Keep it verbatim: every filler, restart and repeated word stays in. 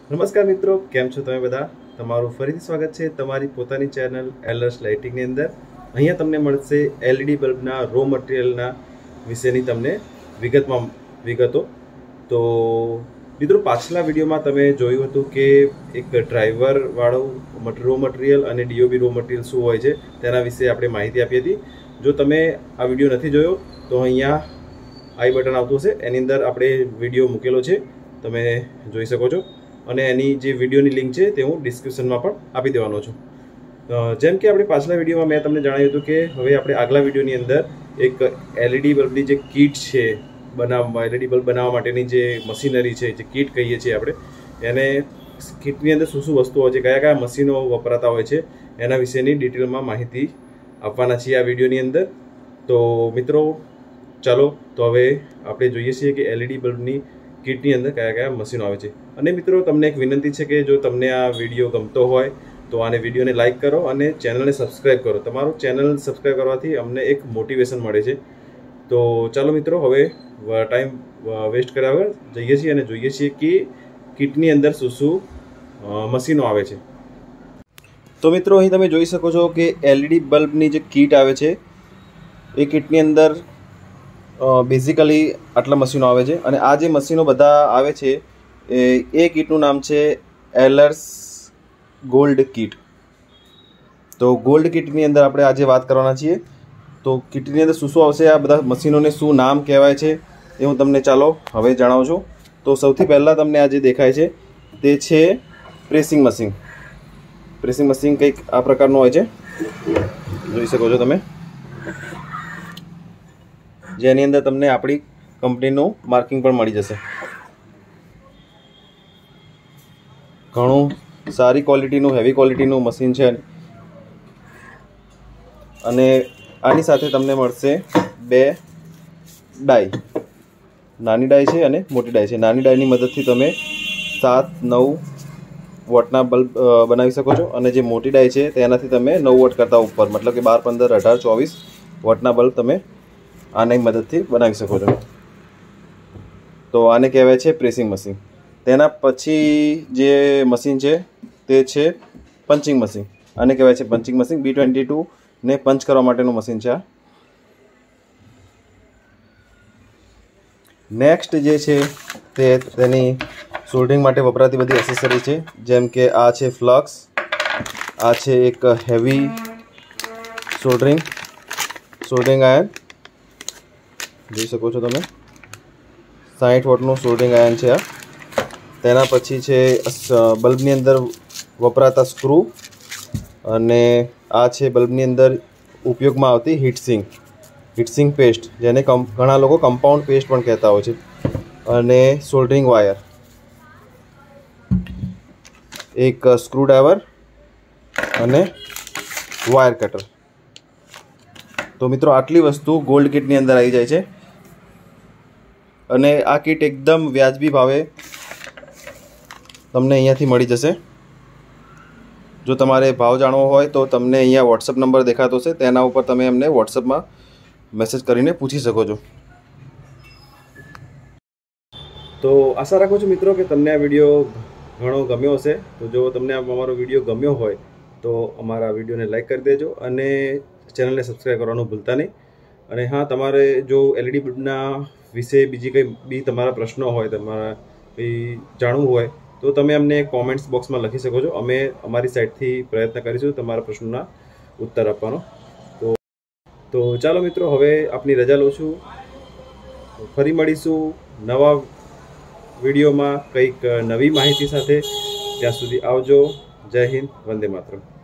નમસ્કાર મિત્રો, કેમ છો તમે બધા? તમારું ફરીથી સ્વાગત છે તમારી પોતાની ચેનલ એલર્સ લાઇટિંગની અંદર. અહીંયા તમને મળશે એલઈડી બલ્બના રો મટીરિયલના વિશેની તમને વિગતમાં વિગતો. તો મિત્રો, પાછલા વિડીયોમાં તમે જોયું હતું કે એક ડ્રાઈવરવાળું રો મટીરિયલ અને ડીઓબી રો મટીરિયલ શું હોય છે તેના વિશે આપણે માહિતી આપી હતી. જો તમે આ વિડીયો નથી જોયો તો અહીંયા આઈ બટન આવતું હશે, એની અંદર આપણે વિડીયો મૂકેલો છે, તમે જોઈ શકો છો. અને એની જે વિડીયોની લિંક છે તે હું ડિસ્ક્રિપ્શનમાં પણ આપી દેવાનો છું. જેમ કે આપણે પાછલા વિડીયોમાં મેં તમને જણાવ્યું હતું કે હવે આપણે આગલા વિડીયોની અંદર એક એલઈડી બલ્બની જે કીટ છે બનાવવા, એલઈડી બલ્બ બનાવવા માટેની જે મશીનરી છે, જે કીટ કહીએ છીએ આપણે, એને કીટની અંદર શું શું વસ્તુઓ હોય છે, કયા કયા મશીનો વપરાતા હોય છે, એના વિશેની ડિટેલમાં માહિતી આપવાના છીએ આ વિડીયોની અંદર. તો મિત્રો ચાલો, તો હવે આપણે જોઈએ છીએ કે એલઈડી બલ્બની કીટની અંદર કયા કયા મશીનો આવે છે. અને મિત્રો, તમને એક વિનંતી છે કે જો તમને આ વિડીયો ગમતો હોય તો આને વિડીયોને લાઇક કરો અને ચેનલને સબસ્ક્રાઈબ કરો. તમારું ચેનલ સબસ્ક્રાઈબ કરવાથી અમને એક મોટિવેશન મળે છે. તો ચાલો મિત્રો, હવે ટાઈમ વેસ્ટ કર્યા વગર જઈએ છીએ અને જોઈએ છીએ કે કીટની અંદર શું શું મશીનો આવે છે. તો મિત્રો, અહીં તમે જોઈ શકો છો કે એલઈડી બલ્બની જે કીટ આવે છે એ કીટની અંદર બેઝિકલી આટલા મશીનો આવે છે. અને આ જે મશીનો બધા આવે છે એ કીટનું નામ છે એલર્સ ગોલ્ડ કીટ. તો ગોલ્ડ કીટની અંદર આપણે આજે વાત કરવાના છીએ. તો કીટની અંદર શું શું આવશે, આ બધા મશીનોને શું નામ કહેવાય છે એ હું તમને ચાલો હવે જણાવું છું. તો સૌથી પહેલાં તમને આ જે દેખાય છે તે છે પ્રેસિંગ મશીન. પ્રેસિંગ મશીન કંઈક આ પ્રકારનું હોય છે, જોઈ શકો છો તમે, જેની અંદર તમને આપણી કંપનીનું માર્કિંગ પણ મળી જશે. ઘણું સારી ક્વોલિટીનું, હેવી ક્વોલિટીનું મશીન છે. અને આની સાથે તમને મળશે બે ડાય, નાની ડાય છે અને મોટી ડાય છે. નાની ડાયની મદદથી તમે સાત નવ વોટના બલ્બ બનાવી શકો છો, અને જે મોટી ડાય છે તેનાથી તમે નવ વોટ કરતાં ઉપર, મતલબ કે બાર, પંદર, અઢાર, ચોવીસ વોટના બલ્બ તમે આની મદદથી બનાવી શકો છો. તો આને કહેવાય છે પ્રેસિંગ મશીન. તેના પછી જે મશીન છે તે છે પંચિંગ મશીન. આને કહેવાય છે punching machine. B twenty two ને પંચ કરવા માટેનું મશીન છે આ. નેક્સ્ટ જે છે તે તેની સોલ્ડરિંગ માટે વપરાતી બધી એસેસરી છે, જેમ કે આ છે ફ્લક્સ, આ છે એક હેવી સોલ્ડરિંગ સોલ્ડરિંગ આયર્ન, જોઈ શકો છો તમે, સાઠ વોટનું સોલ્ડરિંગ આયર્ન છે આ. તેના પછી છે બલ્બની અંદર વપરાતા સ્ક્રૂ, અને આ છે બલ્બની અંદર ઉપયોગમાં આવતી હીટસિંક, હીટસિંક પેસ્ટ, જેને ઘણા લોકો કમ્પાઉન્ડ પેસ્ટ પણ કહેતા હોય છે, અને સોલ્ડરિંગ વાયર, એક સ્ક્રૂડ્રાઈવર અને વાયર કટર. તો મિત્રો, આટલી વસ્તુ ગોલ્ડ કીટની અંદર આવી જાય છે. અને આ કીટ એકદમ વ્યાજબી ભાવે તમને અહીંયાથી મળી જશે. જો તમારે ભાવ જાણવો હોય તો તમને અહીંયા વોટ્સઅપ નંબર દેખાતો છે, તેના ઉપર તમે એમને વોટ્સઅપમાં મેસેજ કરીને પૂછી શકો છો. તો આશા રાખું છું મિત્રો કે તમને આ વિડીયો ઘણો ગમ્યો હશે. તો જો તમને અમારો વિડીયો ગમ્યો હોય તો અમારા વિડીયોને લાઈક કરી દેજો અને ચેનલને સબસ્ક્રાઈબ કરવાનું ભૂલતા નહીં. અને હા, તમારે જો એલઈડી બલ્બના વિશે બીજી કંઈ બી તમારા પ્રશ્નો હોય, તમારા કંઈ જાણવું હોય તો તમે અમને કોમેન્ટ્સ બોક્સમાં લખી શકો છો. અમે અમારી સાઈડથી પ્રયત્ન કરીશું તમારા પ્રશ્નોના ઉત્તર આપવાનો. તો તો ચાલો મિત્રો, હવે આપની રજા લઉં છું. ફરી મળીશું નવા વિડીયોમાં કંઈક નવી માહિતી સાથે. ત્યાં સુધી આવજો. જય હિન્દ, વંદે માતરમ.